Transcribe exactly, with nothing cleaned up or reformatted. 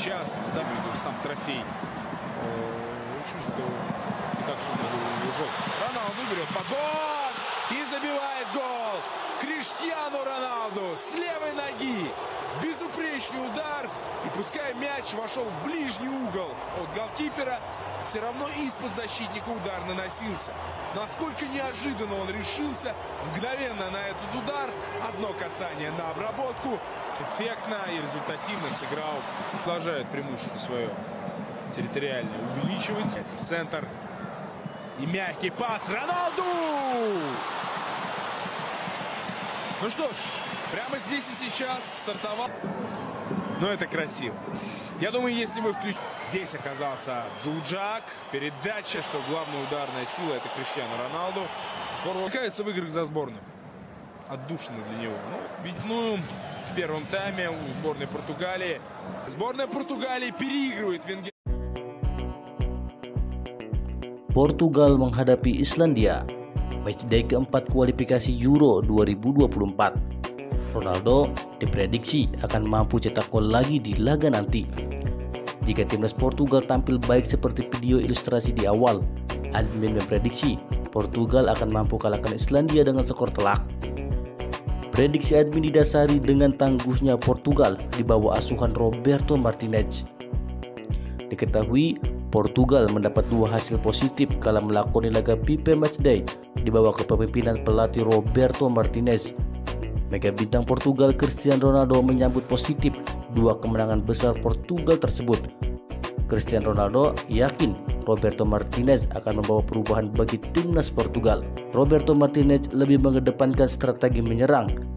сейчас, да, сам трофей. Очень здорово. Так что уже Роналду берет подбор и забивает гол. Криштиану Роналду с левой ноги. Безупречный удар. И пускай мяч вошел в ближний угол от голкипера, все равно из-под защитника удар наносился. Насколько неожиданно он решился мгновенно на этот удар. Одно касание на обработку. Эффектно и результативно сыграл. Продолжает преимущество свое территориальное увеличивать. В центр. И мягкий пас Роналду! Ну что ж, прямо здесь и сейчас стартовал. Но это красиво. Я думаю, если вы включите... Здесь оказался Джуджак. Передача, что главная ударная сила — это Криштиану Роналду. Форвард в играх за сборную. Отдушина для него. Ну, битвную в первом тайме у сборной Португалии. Сборная Португалии переигрывает Венгер. Portugal menghadapi Islandia, matchday keempat kualifikasi Euro dua ribu dua puluh empat. Ronaldo diprediksi akan mampu cetak gol lagi di laga nanti. Jika timnas Portugal tampil baik seperti video ilustrasi di awal, Admin memprediksi Portugal akan mampu kalahkan Islandia dengan skor telak. Prediksi Admin didasari dengan tangguhnya Portugal di bawah asuhan Roberto Martinez. Diketahui Portugal mendapat dua hasil positif kala melakoni laga FIFA Matchday di bawah kepemimpinan pelatih Roberto Martinez. Mega bintang Portugal Cristiano Ronaldo menyambut positif dua kemenangan besar Portugal tersebut. Cristiano Ronaldo yakin Roberto Martinez akan membawa perubahan bagi timnas Portugal. Roberto Martinez lebih mengedepankan strategi menyerang